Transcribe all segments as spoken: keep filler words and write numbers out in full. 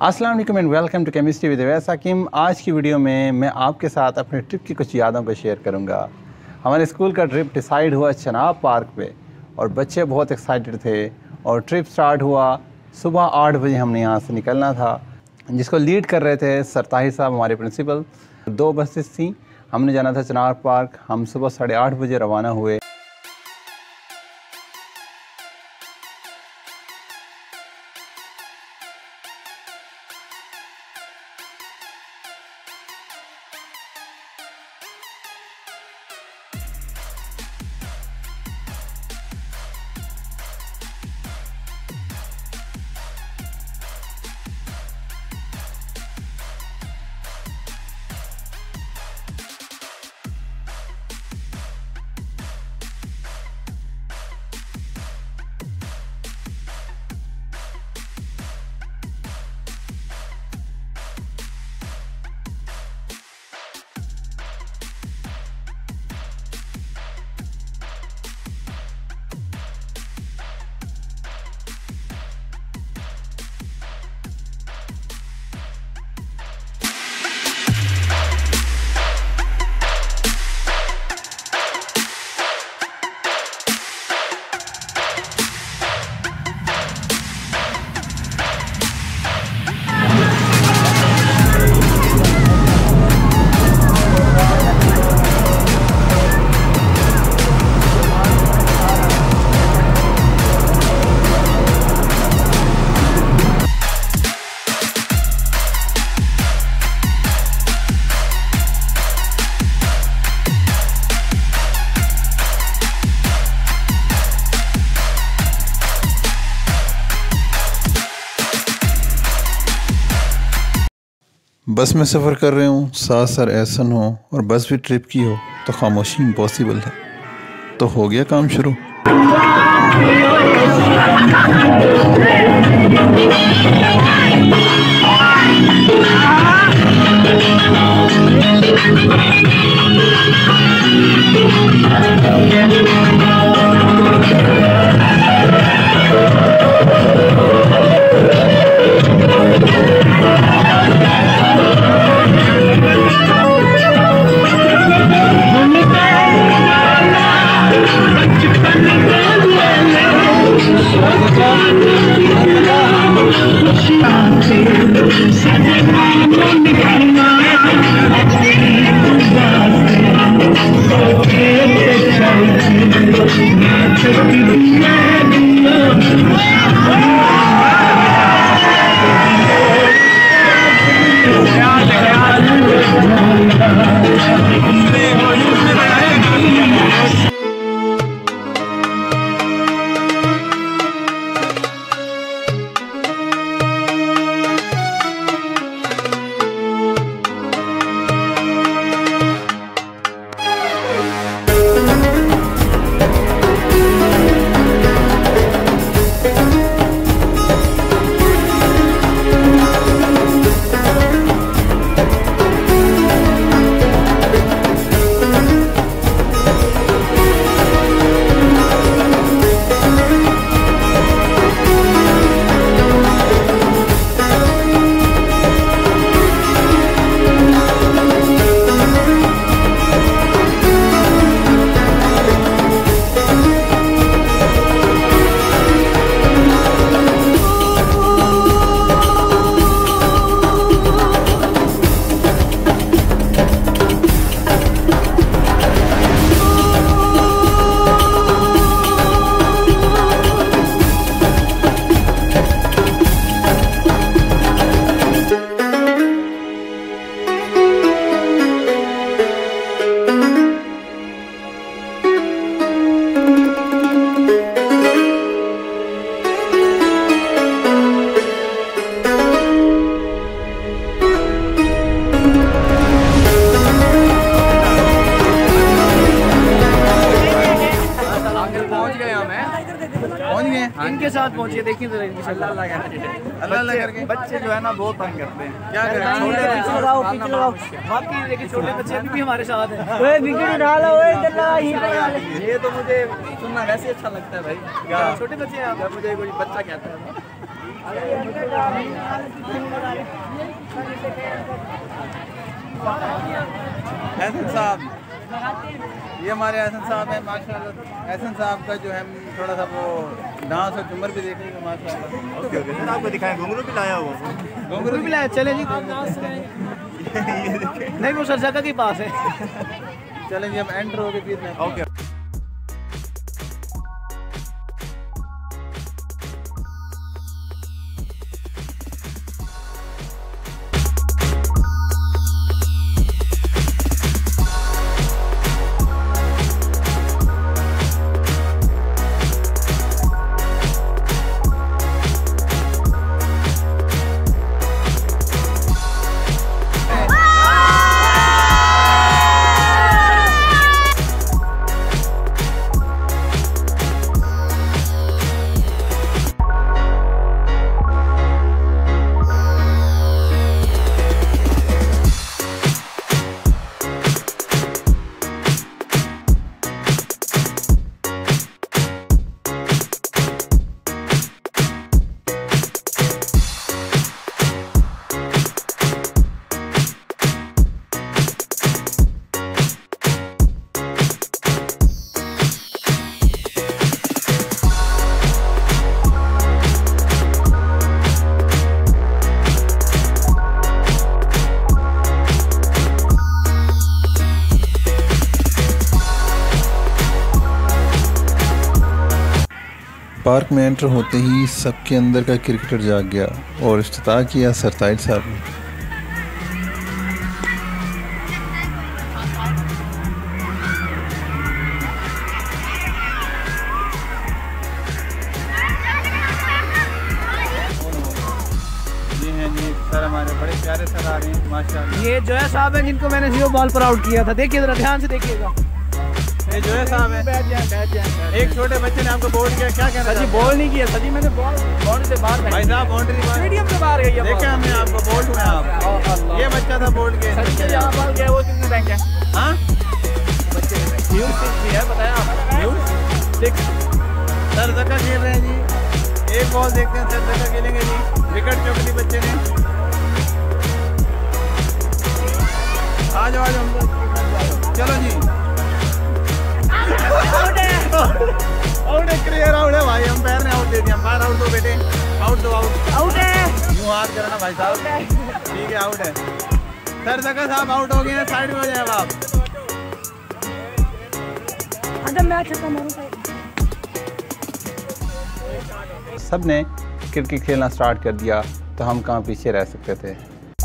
अस्सलाम वालेकुम and welcome to chemistry with Awais Hakim. आज की वीडियो में मैं आपके साथ अपने ट्रिप की कुछ यादों को शेयर करूंगा। हमारे स्कूल का ट्रिप डिसाइड हुआ चनाब पार्क पे और बच्चे बहुत एक्साइटेड थे और ट्रिप स्टार्ट हुआ। सुबह आठ बजे हमने यहाँ से निकलना था, जिसको लीड कर रहे थे सर ताहिर साहब हमारे प्रिंसिपल। दो बसेस थी, हमने जाना था चनाब पार्क। हम सुबह साढ़े आठ बजे रवाना हुए। बस में सफ़र कर रहे हूँ, साथ सर एहसन हो और बस भी ट्रिप की हो तो खामोशी इम्पॉसिबल है। तो हो गया काम शुरू। इनके साथ पहुंचिए, देखिए जरा इनकी शक्ल। अल्लाह अल्लाह करके बच्चे जो है ना बहुत तंग करते हैं। क्या करें, छोटे पीछे लगाओ पीछे लगाओ। बाकी देखिए छोटे बच्चे अभी भी हमारे साथ हैं। ओए विकेट उठा लो, ओए इधर लगा, ये तो मुझे सुनना वैसे अच्छा लगता है भाई। छोटे बच्चे हैं, मुझे कोई बच्चा कहता है। एहसन साहब, ये हमारे एहसन साहब हैं माशाल्लाह। एहसन साहब का जो है थोड़ा सा वो डांस और झूमर भी देख लेंगे माशाल्लाह। ओके ओके सर, आपको दिखाएं घुंघरू भी लाया हुआ, घुंघरू भी लाया। चले जी नहीं वो सर जगह के पास है। चलें जी, अब एंटर हो गए फिर। ओके पार्क में एंटर होते ही सबके अंदर का क्रिकेटर जाग गया और इफ्तिताह किया सरताज साहब ने। जी हैं जी सर, हमारे बड़े प्यारे सर आ रहे हैं माशाल्लाह। ये जो है साहब है जिनको मैंने जीरो बॉल पर आउट किया था। देखिए जरा ध्यान से देखिएगा। ये जो है साहब है, बैठ जाए बैठ जाए। एक छोटे बच्चे ने आपको बोल्ड किया, क्या कहना? सर जी बॉल नहीं किया सर जी, मैंने बॉल बाउंड्री से बाहर भाई साहब बाउंड्री स्टेडियम से बाहर गई है। देखा हमने आपको, बोल्ड हुए आप। ये बच्चा था बोल्ड के। सर जी यहाँ बॉल गया, वो कितने रैंक है? हाँ बच्चे न्यू सिक्स भी है, बताया आप? New six. सर जका खेल रहे हैं जी। एक बॉल देखते हैं, सर जका खेलेंगे जी। विकेट चौकली बच्चे ने। आ जाओ आ जाओ, चलो जी। आउट है, क्लियर आउट है भाई। हम पैर ने आउट दे दिया। बाहर आउट दो बेटे, आउट दो, आउट आउट है। यूं हाथ करना भाई साहब। ठीक है, आउट है। सर जका साहब आउट हो गए हैं, साइड में हो जाए आप। सब ने क्रिकेट खेलना स्टार्ट कर दिया तो हम कहाँ पीछे रह सकते थे।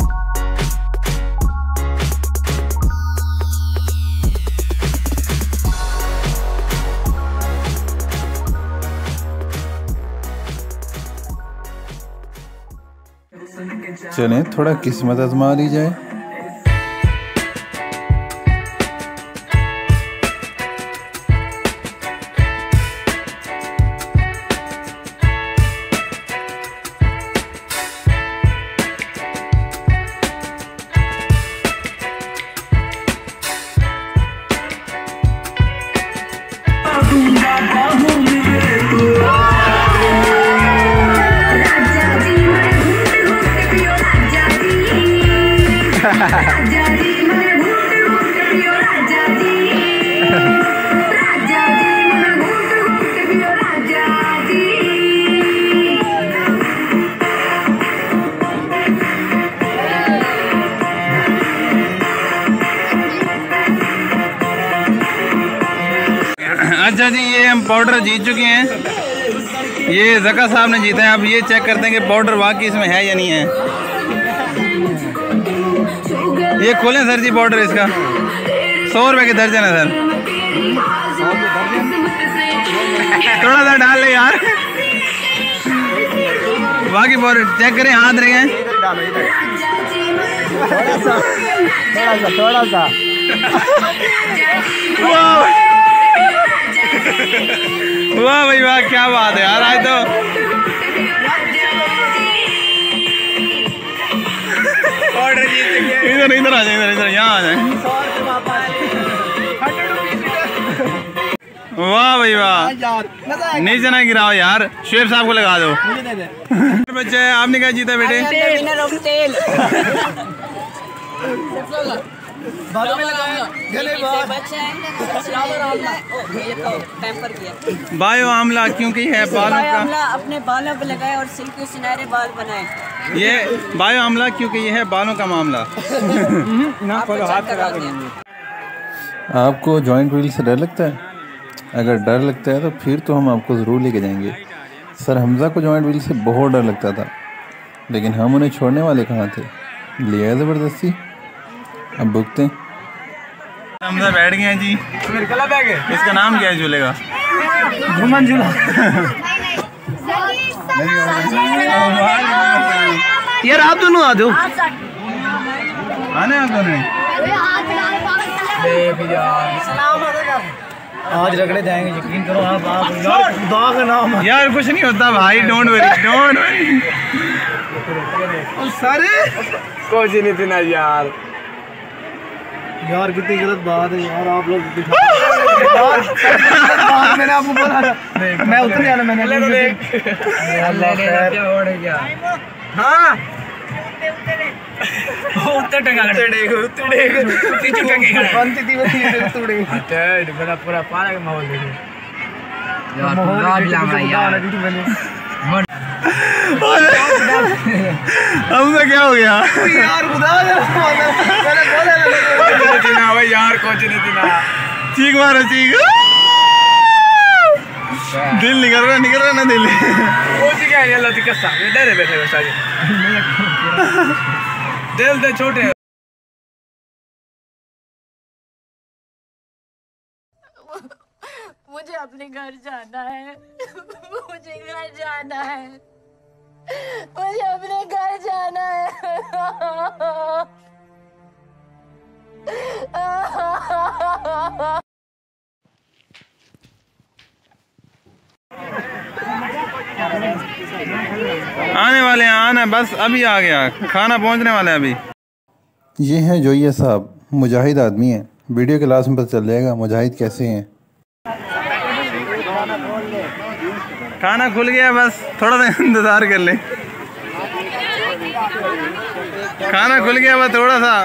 चलें थोड़ा किस्मत आजमा ली जाए। अच्छा जी, ये हम पाउडर जीत चुके हैं। ये जका साहब ने जीता है। अब ये चेक करते हैं कि पाउडर वाकई इसमें है या नहीं है। ये खोलें सर जी पाउडर इसका। सौ रुपए के दर्जन है सर। थोड़ा सा डाल ले यार। बाकी पाउडर चेक करें, हाथ रहे हैं थोड़ा सा थोड़ा सा थोड़ा सा वाह भाई वाह, क्या बात है यार। आज तो ऑर्डर जीत चुके। इधर इधर आ जाए, इधर इधर यहाँ आ जाए। वाह भाई वाह, नीचे ना गिराओ यार। शेफ साहब को लगा दो। बच्चे आपने क्या जीता बेटे? बालों में लगाया गले बाल बायो आमला क्योंकि है बालों का आमला अपने बालों पे लगाए और सिल्की सुनहरे बाल बनाए। ये बायो आमला क्योंकि ये है बालों का मामला। आपको जॉइंट व्हील से डर लगता है? अगर डर लगता है तो फिर तो हम आपको ज़रूर लेके जाएंगे। सर हमज़ा को जॉइंट व्हील से बहुत डर लगता था, लेकिन हम उन्हें छोड़ने वाले कहाँ थे। लिया ज़बरदस्ती, अब भुगते हैं। हमज़ा बैठ गए हैं जी। मेरे गला बैग है। इसका नाम क्या है झूले का? घुमन झूला। यार आप दोनों आ जाओ। आने आप दोनों आज रगड़े जाएंगे, यकीन करो आप। आप यार खुदा का नाम यार कुछ नहीं होता भाई, डोंट वरी डोंट वरी। सारे कुछ नहीं देना यार। यार कितनी गलत बात है यार, आप लोग मैंने आपको बोला था मैं उतर जाना। मैंने हाँ उत्तर टंगा उतरेगा उतरेगा पीछे टंगेगा बनती थी वही उतरेगा। अच्छा बड़ा पूरा पारा का माहौल देखो यार। माहौल भी लगा यार मैंने। हमसे क्या हो गया यार खुदा मैंने बोला ना भाई यार कुछ नहीं देना। चीख मारो चीख। दिल निकल रहा निकल रहा ना दिल। कुछ क्या है अल्लाह की कसम, ये डरे बैठे हो सारे। दिल दे छोटे। मुझे अपने घर जाना है। मुझे घर जाना है। मुझे अपने घर जाना है। आने वाले हैं, आना बस अभी आ गया, खाना पहुंचने वाला है अभी। ये हैं जोइया साहब, मुजाहिद आदमी हैं। वीडियो के लास्ट में पता चल जाएगा मुजाहिद कैसे हैं। खाना खुल गया, बस थोड़ा सा इंतज़ार कर ले। खाना खुल गया, बस थोड़ा सा।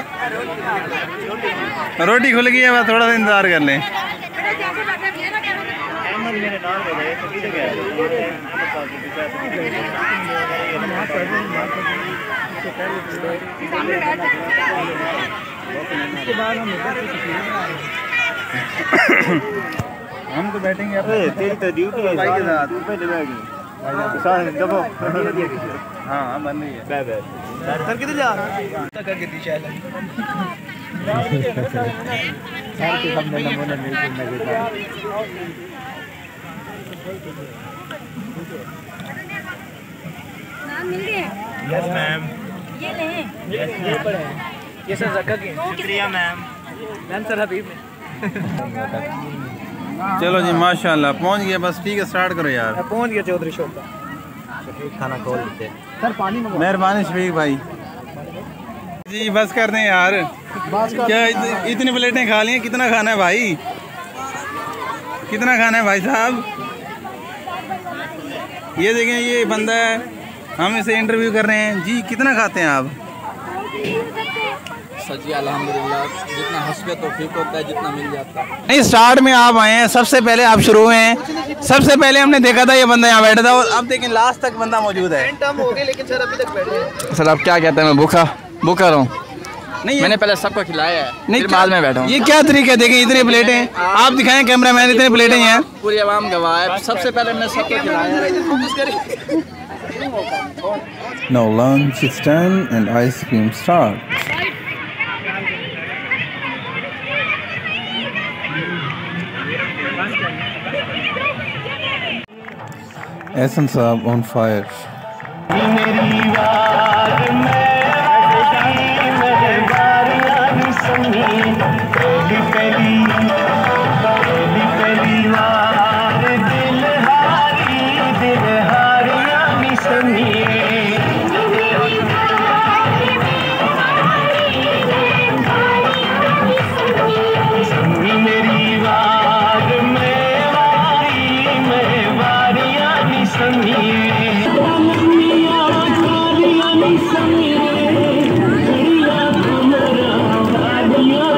रोटी खुल गई है, बस थोड़ा सा इंतज़ार कर ले। हम तो बैठेंगे तेरी तो ड्यूटी है भाई के साथ। हाँ हाँ बन रही है। बाय बाय सर किधर जा तक करके दी शायद सर के सामने नमूना नहीं करना देता। नाम मिल गए? Yes ma'am. ये लें। ये पड़े ये सर जक्का की। शुक्रिया मैम। मैम सर हबीब। चलो जी माशाल्लाह पहुंच गया, बस ठीक है स्टार्ट करो यार। पहुंच गया चौधरी शॉप का। खाना खोल देते सर। पानी मेहरबानी शफीक भाई जी, बस कर दें यार। क्या इत, इतनी प्लेटें खा ली हैं? कितना खाना है भाई, कितना खाना है भाई साहब? ये देखें ये बंदा है, हम इसे इंटरव्यू कर रहे हैं जी। कितना खाते हैं आप? सजी अल्हम्दुलिल्लाह, जितना हस्बे तौफीक होता है जितना मिल जाता है। नहीं स्टार्ट में आप आए हैं, सबसे पहले आप शुरू हुए हैं। सबसे पहले हमने देखा था ये बंदा यहाँ बैठा था, और अब देखें लास्ट तक बंदा मौजूद है। हो गए लेकिन सर अभी तक बैठे हैं। सर आप क्या कहते हैं, मैं भूखा भूखा रहा हूँ। नहीं मैंने पहले सबको खिलाया है, नहीं फिर बाद में बैठा हूँ। ये क्या तरीका है? देखें इतनी प्लेटें आप दिखाएं कैमरा मैन, इतनी प्लेटें हैं। पूरी आवाम गवाह है, सबसे पहले मैंने सबको खिलाया। Now lunch is time and ice cream starts. Ehsan Saab on fire. Yeah.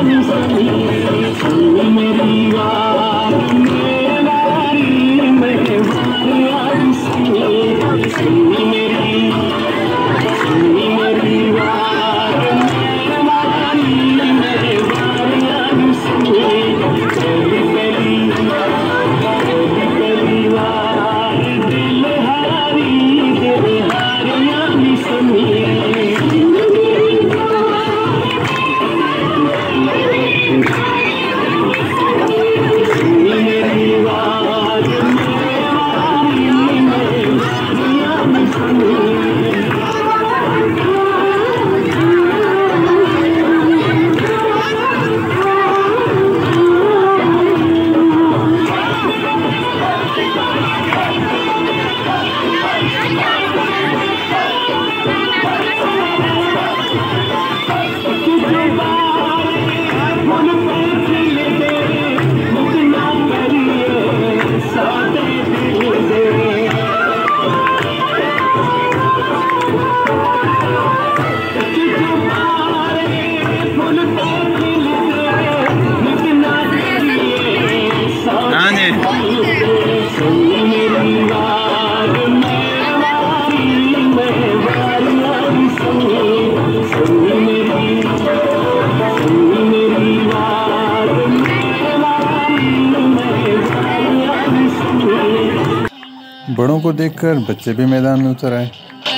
बड़ों को देखकर बच्चे भी मैदान में उतर आए।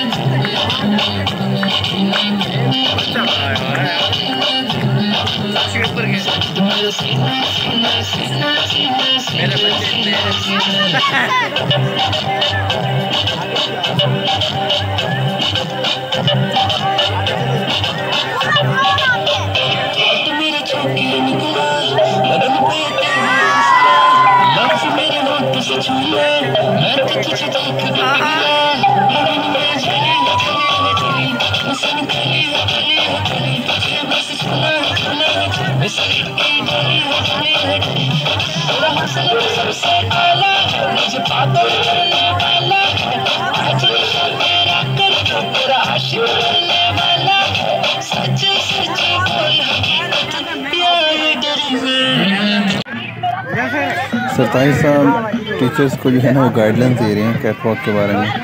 सरताज साहब टीचर्स को जो है ना वो गाइडलाइंस दे रहे हैं कैटवॉक के बारे में।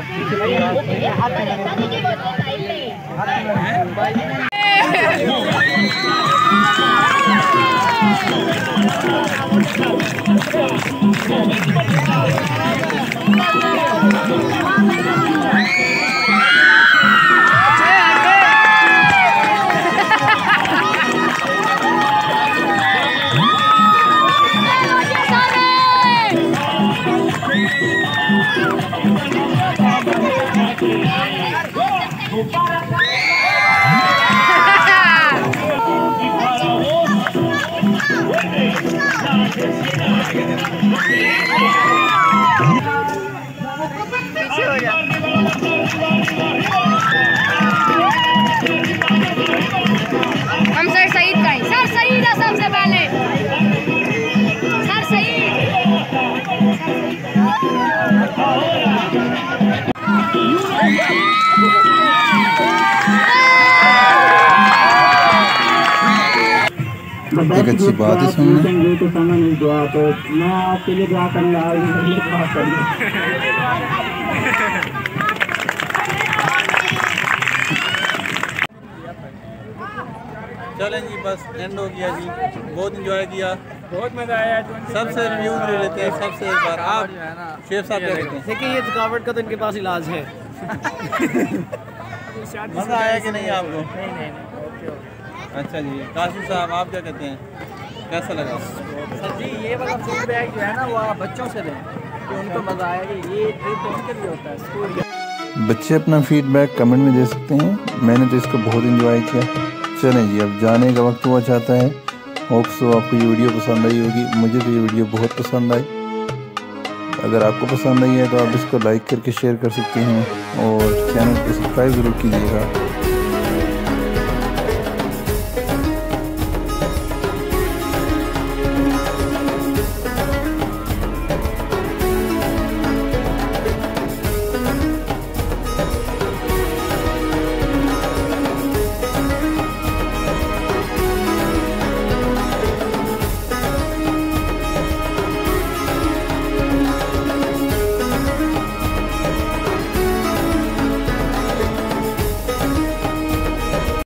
हम सर सईद का ही सर सईद है सबसे पहले सर सईद। एक अच्छी बात है सुनने। तो समय नहीं दुआ तो मैं आपके लिए दुआ करने आ रही चलें जी, बस एंड हो गया जी। बहुत इंजॉय किया, बहुत मजा आया। सबसे रिव्यू ले लेते हैं सबसे एक बार। आप शेफ साहब क्या कहते हैं? देखिए ये थकावट का तो इनके पास इलाज है। मज़ा आया कि नहीं आपको? नहीं नहीं नहीं। अच्छा जी, कासिम साहब आप क्या कहते हैं, कैसा लगा? सर जी ये वाला फीडबैक जो है ना वो आप बच्चों से दें कि उनको मज़ा आया कि ये ट्रिप उनके लिए होता है स्कूल। बच्चे अपना फीडबैक कमेंट में दे सकते हैं। मैंने तो इसको बहुत इंजॉय किया। चलें जी, अब जाने का वक्त हुआ चाहता है। होप सो आपको ये वीडियो पसंद आई होगी। मुझे तो ये वीडियो बहुत पसंद आई। अगर आपको पसंद आई है तो आप इसको लाइक करके शेयर कर सकते हैं और चैनल को सब्सक्राइब ज़रूर कीजिएगा।